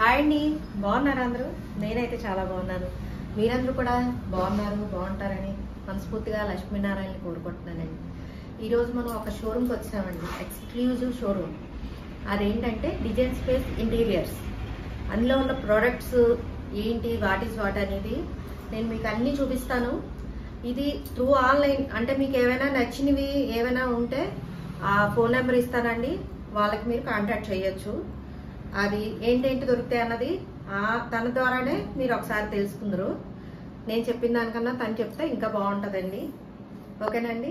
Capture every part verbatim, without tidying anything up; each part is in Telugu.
హాయ్ అండి, బాగున్నారా అందరూ? నేనైతే చాలా బాగున్నాను. మీరందరూ కూడా బాగున్నారు, బాగుంటారని మనస్ఫూర్తిగా లక్ష్మీనారాయణని కోరుకుంటున్నానండి. ఈరోజు మనం ఒక షోరూమ్కి వచ్చామండి, ఎక్స్క్లూజివ్ షోరూమ్. అదేంటంటే డిజైన్ స్పేస్ ఇంటీరియర్స్. అందులో ఉన్న ప్రోడక్ట్స్ ఏంటి, వాట్ ఈస్ వాట్ అనేది నేను మీకు అన్నీ చూపిస్తాను. ఇది త్రూ ఆన్లైన్, అంటే మీకు ఏమైనా నచ్చినవి ఏమైనా ఉంటే ఆ ఫోన్ నెంబర్ ఇస్తానండి, వాళ్ళకి మీరు కాంటాక్ట్ చేయొచ్చు. అది ఏంటేంటి దొరుకుతాయి అన్నది తన ద్వారానే మీరు ఒకసారి తెలుసుకుందరు. నేను చెప్పిన దానికన్నా తను చెప్తే ఇంకా బాగుంటుందండి. ఓకేనండి.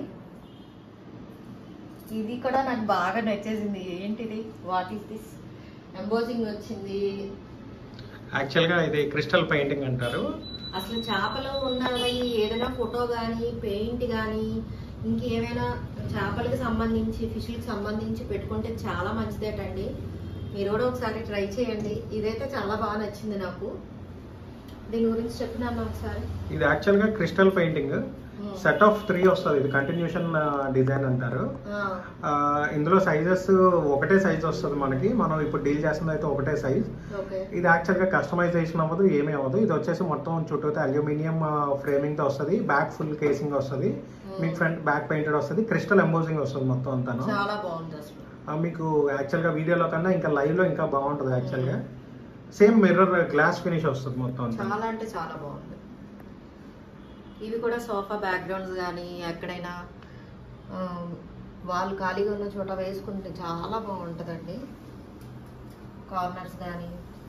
ఇది కూడా నాకు బాగా నచ్చేసింది. ఏంటిది, వాట్ ఈస్ దిస్? ఎంబోజింగ్ వచ్చింది. యాక్చువల్గా ఇది క్రిస్టల్ పెయింటింగ్ అంటారు. అసలు చేపలు ఉన్నవి ఏదైనా ఫోటో కానీ పెయింట్ కానీ ఇంకేమైనా చేపలకు సంబంధించి ఫిష్లకు సంబంధించి పెట్టుకుంటే చాలా మంచిదేటండి. మీరు కూడా ఒకసారి ట్రై చేయండి. ఇదైతే చాలా బాగా నచ్చింది నాకు. దీని గురించి చెప్పినాను ఒకసారి. ఇది యాక్చువల్గా crystal painting set of three వస్తుంది. ఇది కంటిన్యూషన్ డిజైన్ అంటారు. ఇందులో సైజెస్ ఒకటే సైజ్ వస్తుంది మనకి. మనం ఇప్పుడు డీల్ చేస్తుంది అయితే ఒకటే సైజ్. ఇది యాక్చువల్గా కస్టమైజేషన్ అవ్వదు, ఏమీ అవ్వదు. ఇది వచ్చేసి మొత్తం చుట్టూ అల్యూమినియం ఫ్రేమింగ్ తో వస్తుంది. బ్యాక్ ఫుల్ కేసింగ్ వస్తుంది, మీకు ఫ్రంట్ బ్యాక్ పెయింటెడ్ వస్తుంది, క్రిస్టల్ ఎంబోజింగ్ వస్తుంది మొత్తం అంతా. చాలా బాగుంది అసలు. మీకు యాక్చువల్గా వీడియోలో కన్నా ఇంకా లైవ్ లో ఇంకా బాగుంటుంది. యాక్చువల్గా సేమ్ మిర్రర్ గ్లాస్ ఫినిష్ వస్తుంది మొత్తం. చాలా అంటే చాలా బాగుంది. ఇవి కూడా సోఫా బ్యాక్గ్రౌండ్స్ కానీ ఎక్కడైనా వాళ్ళు ఖాళీగా ఉన్న చోట వేసుకుంటే చాలా బాగుంటుందండి. కార్నర్స్ కానీ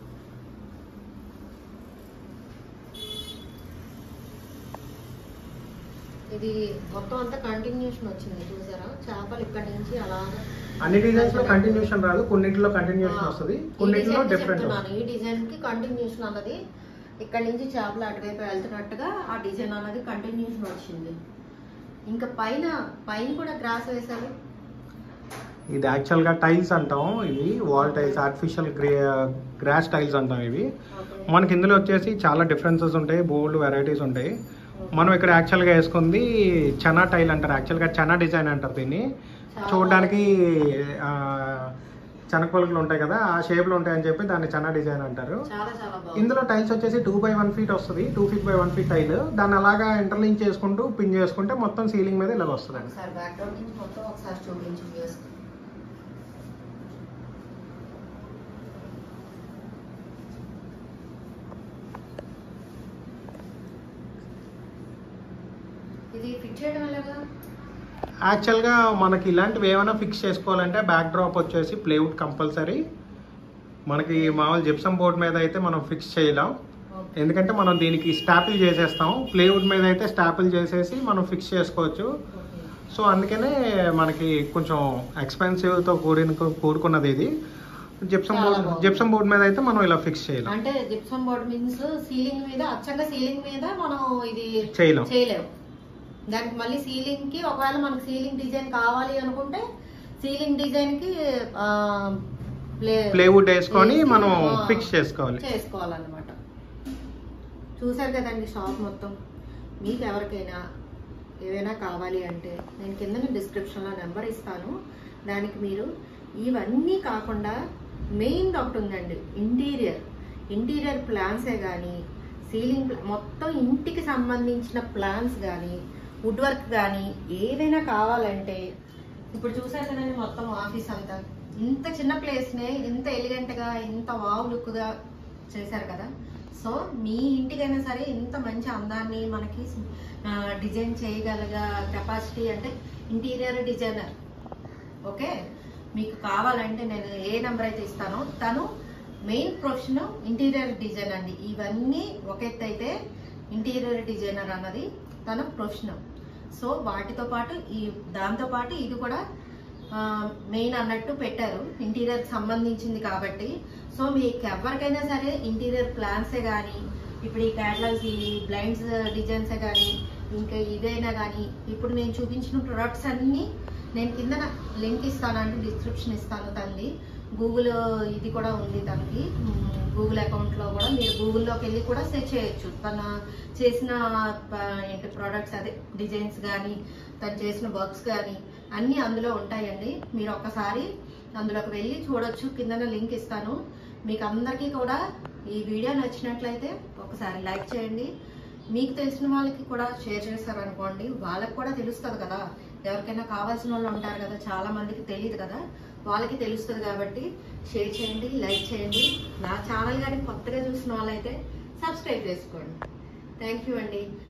ఇది మొత్తం అంతా కంటిన్యూషన్ వచ్చింది చూసారా. చేపలు ఇక్కడ నుంచి అలాగా అన్ని డిజైన్స్ లో కంటిన్యూషన్ రాదు, కొన్నిటిలో కంటిన్యూషన్ వస్తుంది, కొన్నిటిలో డిఫరెంట్. ఈ డిజైన్ కి కంటిన్యూషన్ అన్నది ఇక్కడ నుంచి చేపలు అటువైపు వెళ్తున్నట్టుగా ఆ డిజైన్ అన్నది కంటిన్యూషన్ వచ్చింది. ఇంకా పైన పైన కూడా గ్రాస్ వేశారు. ఇది యాక్చువల్ గా టైల్స్ అంటాం. ఇవి wall tiles, artificial grass tiles అంటాం. ఇవి మనకి ఇందులో వచ్చేసి చాలా డిఫరెన్సెస్ ఉంటాయి, బోల్డ్ వెరైటీస్ ఉంటాయి. మనం ఇక్కడ యాక్చువల్ గా వేసుకుంది చనా టైల్ అంటారు. యాక్చువల్ గా చనా డిజైన్ అంటారు దీన్ని. చూడడానికి చనకొలకలు ఉంటాయి కదా, ఆ షేప్ లో ఉంటాయని చెప్పి దాన్ని చనా డిజైన్ అంటారు. ఇందులో టైల్స్ వచ్చేసి టూ బై వన్ ఫీట్ వస్తుంది, two feet by one feet tile. దాన్ని అలాగా ఇంటర్లింక్ చేసుకుంటూ పిన్ చేసుకుంటే మొత్తం సీలింగ్ మీద ఇలా వస్తుంది. ఇది ఫిక్స్ చేయడం ఎలాగా? యాక్చువల్గా మనకి ఇలాంటివి ఏమైనా ఫిక్స్ చేసుకోవాలంటే బ్యాక్ డ్రాప్ వచ్చేసి ప్లేవుడ్ కంపల్సరీ. మనకి మామూలు జిప్సమ్ బోర్డ్ మీద అయితే మనం ఫిక్స్ చేయలేం, ఎందుకంటే మనం దీనికి స్టాపిల్ చేసేస్తాం. ప్లేవుడ్ మీద అయితే స్టాపిల్ చేసేసి మనం ఫిక్స్ చేసుకోవచ్చు. సో అందుకనే మనకి కొంచెం ఎక్స్పెన్సివ్తో కూడిన కూడుకున్నది ఇది. జిప్సమ్ బోర్డ్ జిప్సమ్ బోర్డ్ మీద అయితే మనం ఇలా ఫిక్స్ చేయలేం. అంటే జిప్సమ్ బోర్డ్ మీన్స్ సీలింగ్ మీద, అచ్చంగా సీలింగ్ మీద మనం ఇది చేయలేం చేయలేము. దానికి మళ్ళీ సీలింగ్ కి ఒకవేళ మనకి సీలింగ్ డిజైన్ కావాలి అనుకుంటే సీలింగ్ డిజైన్ కి ప్లేవుడ్ వేసుకొని మనం ఫిక్స్ చేసుకోవాలి చేసుకోవాలన్నమాట. చూసారు కదండి షాప్ మొత్తం. మీకు ఎవరికైనా ఏవైనా కావాలి అంటే నేను కింద డిస్క్రిప్షన్లో నెంబర్ ఇస్తాను. దానికి మీరు ఇవన్నీ కాకుండా మెయిన్ ఒకటి ఉందండి, ఇంటీరియర్ ఇంటీరియర్ ప్లాన్సే కానీ సీలింగ్ మొత్తం ఇంటికి సంబంధించిన ప్లాన్స్ కానీ వుడ్ వర్క్ కానీ ఏదైనా కావాలంటే ఇప్పుడు చూసారు కదండి మొత్తం ఆఫీస్ అంతా ఇంత చిన్న ప్లేస్నే ఇంత ఎలిగెంట్గా ఇంత వావ్ లుక్గా చేశారు కదా. సో మీ ఇంటికైనా సరే ఇంత మంచి అందాన్ని మనకి డిజైన్ చేయగలగా కెపాసిటీ అంటే ఇంటీరియర్ డిజైనర్. ఓకే, మీకు కావాలంటే నేను ఏ నెంబర్ అయితే ఇస్తానో తను మెయిన్ ప్రొఫెషన్ ఇంటీరియర్ డిజైన్ అండి. ఇవన్నీ ఒక ఎత్తు అయితే ఇంటీరియర్ డిజైనర్ అన్నది తన ప్రొఫెషన్. సో వాటితో పాటు ఈ దాంతో పాటు ఇది కూడా మెయిన్ అన్నట్టు పెట్టారు, ఇంటీరియర్ సంబంధించింది కాబట్టి. సో మీకు ఎవరికైనా సరే ఇంటీరియర్ ప్లాన్సే కానీ ఇప్పుడు ఈ క్యాటలాగ్స్ ఈ బ్లైండ్స్ డిజైన్సే కానీ ఇంకా ఇదైనా కానీ ఇప్పుడు నేను చూపించిన ప్రొడక్ట్స్ అన్నీ నేను కింద లింక్ ఇస్తానండి, డిస్క్రిప్షన్ ఇస్తాను. తనది గూగుల్ ఇది కూడా ఉంది, తనకి గూగుల్ అకౌంట్లో కూడా మీరు గూగుల్లోకి వెళ్ళి కూడా సెర్చ్ చేయొచ్చు. తన చేసిన ఏంటి ప్రోడక్ట్స్ అదే డిజైన్స్ కానీ తను చేసిన వర్క్స్ కానీ అన్నీ అందులో ఉంటాయండి. మీరు ఒక్కసారి అందులోకి వెళ్ళి చూడొచ్చు. కిందన లింక్ ఇస్తాను. మీకు అందరికీ కూడా ఈ వీడియో నచ్చినట్లయితే ఒకసారి లైక్ చేయండి. మీకు తెలిసిన వాళ్ళకి కూడా షేర్ చేస్తారనుకోండి, వాళ్ళకి కూడా తెలుస్తుంది కదా. ఎవరికైనా కావాల్సిన వాళ్ళు ఉంటారు కదా, చాలా మందికి తెలియదు కదా, వాళ్ళకి తెలుస్తుంది. కాబట్టి షేర్ చేయండి, లైక్ చేయండి. నా ఛానల్ కానీ కొత్తగా చూసిన వాళ్ళైతే సబ్స్క్రైబ్ చేసుకోండి. థ్యాంక్ యూ అండి.